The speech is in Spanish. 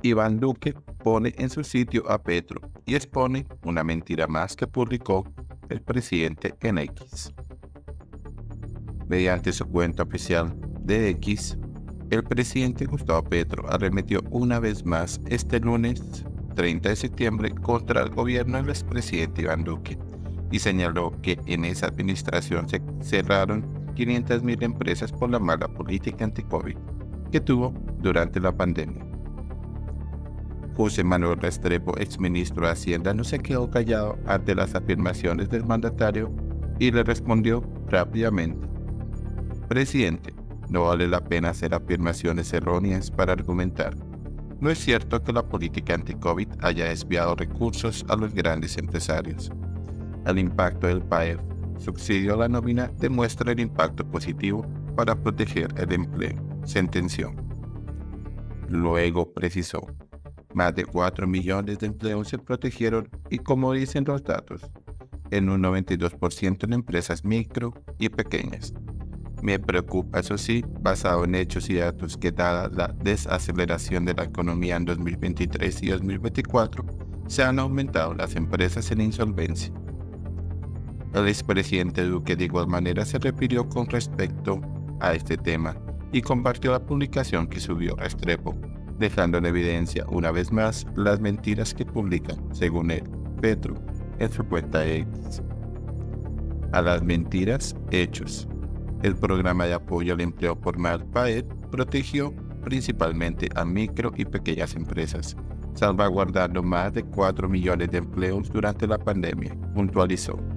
Iván Duque pone en su sitio a Petro y expone una mentira más que publicó el presidente en X. Mediante su cuenta oficial de X, el presidente Gustavo Petro arremetió una vez más este lunes 30 de septiembre contra el gobierno del expresidente Iván Duque y señaló que en esa administración se cerraron 500.000 empresas por la mala política anti-COVID que tuvo durante la pandemia. José Manuel Restrepo, exministro de Hacienda, no se quedó callado ante las afirmaciones del mandatario y le respondió rápidamente: Presidente, no vale la pena hacer afirmaciones erróneas para argumentar. No es cierto que la política anti-COVID haya desviado recursos a los grandes empresarios. El impacto del PAEF, subsidio a la nómina, demuestra el impacto positivo para proteger el empleo, sentenció. Luego precisó: más de 4 millones de empleos se protegieron y, como dicen los datos, en un 92% en empresas micro y pequeñas. Me preocupa, eso sí, basado en hechos y datos, que dada la desaceleración de la economía en 2023 y 2024, se han aumentado las empresas en insolvencia. El expresidente Duque de igual manera se refirió con respecto a este tema y compartió la publicación que subió Restrepo, dejando en evidencia una vez más las mentiras que publica, según él, Petro, en su cuenta X. A las mentiras, hechos. El programa de apoyo al empleo formal PAED protegió principalmente a micro y pequeñas empresas, salvaguardando más de 4 millones de empleos durante la pandemia, puntualizó.